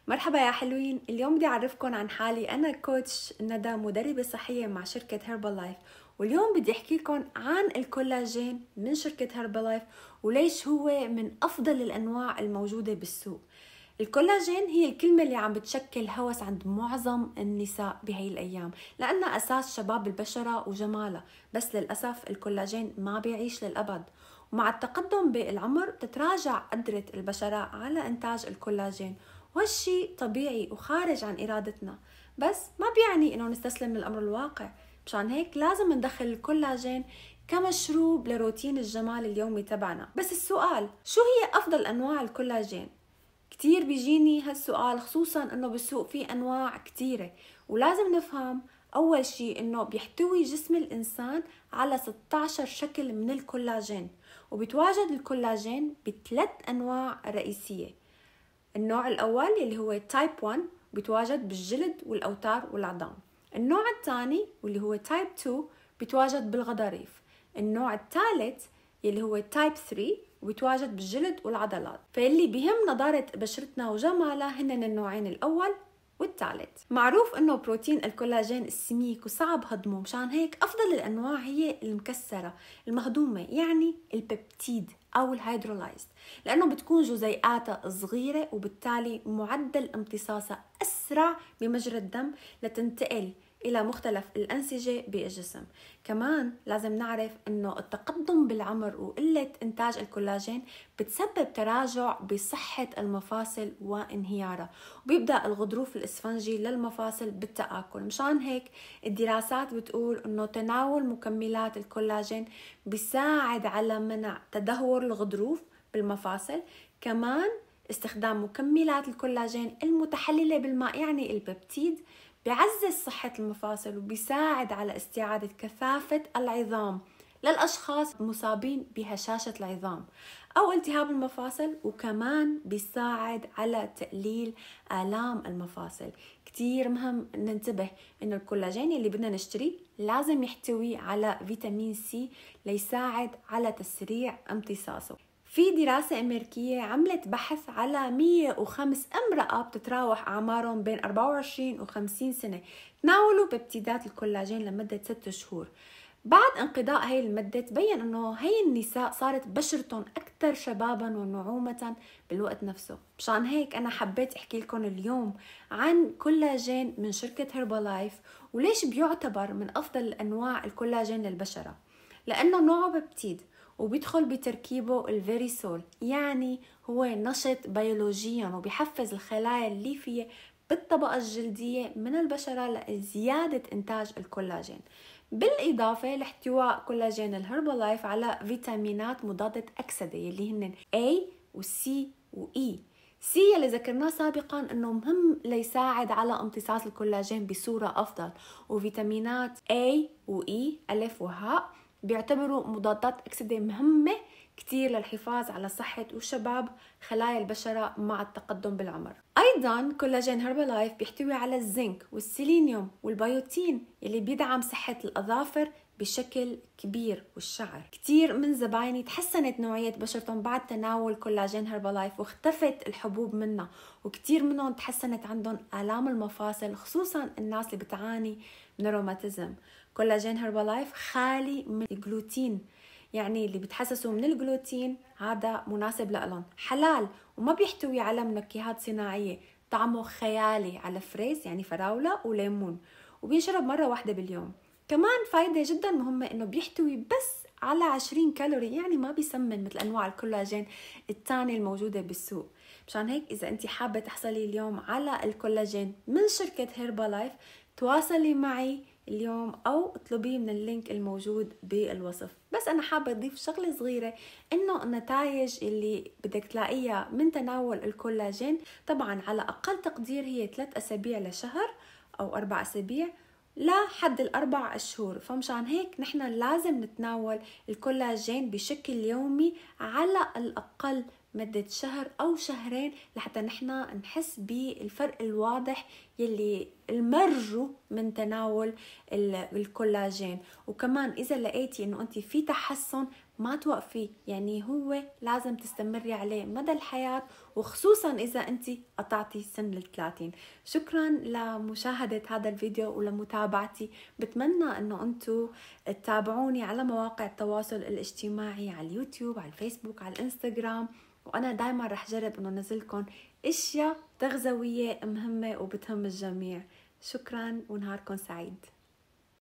مرحبا يا حلوين. اليوم بدي أعرفكن عن حالي. أنا كوتش ندى، مدربة صحية مع شركة هيربالايف، واليوم بدي أحكي لكم عن الكولاجين من شركة هيربالايف وليش هو من أفضل الأنواع الموجودة بالسوق. الكولاجين هي الكلمة اللي عم بتشكل هوس عند معظم النساء بهي الأيام، لأنها أساس شباب البشرة وجمالها. بس للأسف الكولاجين ما بيعيش للأبد، ومع التقدم بالعمر تتراجع قدرة البشرة على إنتاج الكولاجين، وهالشي طبيعي وخارج عن إرادتنا. بس ما بيعني إنه نستسلم للأمر الواقع. مشان هيك لازم ندخل الكولاجين كمشروب لروتين الجمال اليومي تبعنا. بس السؤال، شو هي أفضل أنواع الكولاجين؟ كتير بيجيني هالسؤال، خصوصا انه بالسوق في انواع كتيرة، ولازم نفهم اول شي انه بيحتوي جسم الانسان على 16 شكل من الكولاجين، وبيتواجد الكولاجين بثلاث انواع رئيسية. النوع الاول اللي هو تايب 1 بيتواجد بالجلد والاوتار والعظام. النوع الثاني واللي هو تايب 2 بيتواجد بالغضاريف. النوع الثالث اللي هو تايب 3 وبيتواجد بالجلد والعضلات. فاللي بيهم نضارة بشرتنا وجمالها هن النوعين الأول والثالث. معروف انه بروتين الكولاجين السميك وصعب هضمه، مشان هيك افضل الانواع هي المكسرة المهضومة، يعني البيبتيد او الهيدرولايزد، لانه بتكون جزيئاتها صغيرة وبالتالي معدل امتصاصها اسرع بمجرى الدم لتنتقل إلى مختلف الأنسجة بالجسم. كمان لازم نعرف إنه التقدم بالعمر وقلة إنتاج الكولاجين بتسبب تراجع بصحة المفاصل وانهيارها، وبيبدأ الغضروف الإسفنجي للمفاصل بالتآكل. مشان هيك الدراسات بتقول إنه تناول مكملات الكولاجين بيساعد على منع تدهور الغضروف بالمفاصل. كمان استخدام مكملات الكولاجين المتحللة بالماء، يعني البيبتيد، بيعزز صحة المفاصل وبيساعد على استعادة كثافة العظام للأشخاص المصابين بهشاشة العظام أو التهاب المفاصل، وكمان بيساعد على تقليل آلام المفاصل. كتير مهم ننتبه إنه الكولاجين اللي بدنا نشتريه لازم يحتوي على فيتامين سي ليساعد على تسريع امتصاصه. في دراسة أمريكية عملت بحث على 105 امرأة بتتراوح أعمارهم بين 24 و 50 سنة تناولوا بيبتيدات الكولاجين لمدة 6 شهور. بعد انقضاء هاي المدة تبين أنه هاي النساء صارت بشرتهم أكثر شبابا ونعومة بالوقت نفسه. مشان هيك أنا حبيت أحكي لكم اليوم عن كولاجين من شركة هيربالايف، وليش بيعتبر من أفضل أنواع الكولاجين للبشرة. لأنه نوعه بيبتيد وبيدخل بتركيبه الفيريسول، يعني هو نشط بيولوجيا وبيحفز الخلايا الليفية بالطبقة الجلدية من البشرة لزيادة إنتاج الكولاجين. بالإضافة لاحتواء كولاجين الهربالايف على فيتامينات مضادة أكسدة اللي هن A و C و E. C اللي ذكرناه سابقا انه مهم ليساعد على امتصاص الكولاجين بصورة افضل، وفيتامينات A و E الف وهاء بيعتبروا مضادات أكسدة مهمة كتير للحفاظ على صحة وشباب خلايا البشرة مع التقدم بالعمر. أيضا كولاجين هيربالايف بيحتوي على الزنك والسيلينيوم والبيوتين اللي بيدعم صحة الأظافر بشكل كبير والشعر. كتير من زبايني تحسنت نوعية بشرتهم بعد تناول كولاجين هيربالايف واختفت الحبوب منها، وكتير منهم تحسنت عندهم آلام المفاصل، خصوصا الناس اللي بتعاني من الروماتيزم. كولاجين هيربالايف خالي من الجلوتين، يعني اللي بتحسسوا من الجلوتين هذا مناسب لهم، حلال وما بيحتوي على منكهات صناعية، طعمه خيالي على فريز يعني فراولة وليمون، وبينشرب مرة واحدة باليوم. كمان فايدة جدا مهمة انه بيحتوي بس على 20 كالوري، يعني ما بيسمن مثل انواع الكولاجين الثانية الموجودة بالسوق. مشان هيك اذا انت حابة تحصلي اليوم على الكولاجين من شركة هيربالايف تواصلي معي اليوم او اطلبيه من اللينك الموجود بالوصف. بس انا حابة اضيف شغلة صغيرة، انه النتائج اللي بدك تلاقيها من تناول الكولاجين طبعا على اقل تقدير هي 3 اسابيع لشهر او 4 اسابيع لحد 4 أشهر. فمشان هيك نحن لازم نتناول الكولاجين بشكل يومي على الأقل مدة شهر أو شهرين لحتى نحن نحس بالفرق الواضح يلي المرجو من تناول الكولاجين. وكمان إذا لقيتي إنه أنت في تحسن ما توقفي، يعني هو لازم تستمري عليه مدى الحياة، وخصوصا إذا أنت قطعتي سن ال30. شكرا لمشاهدة هذا الفيديو ولمتابعتي. بتمنى أنه أنتوا تتابعوني على مواقع التواصل الاجتماعي، على اليوتيوب، على الفيسبوك، على الانستغرام، وأنا دايما رح جرب أنه نزلكم إشياء تغذوية مهمة وبتهم الجميع. شكرا ونهاركم سعيد.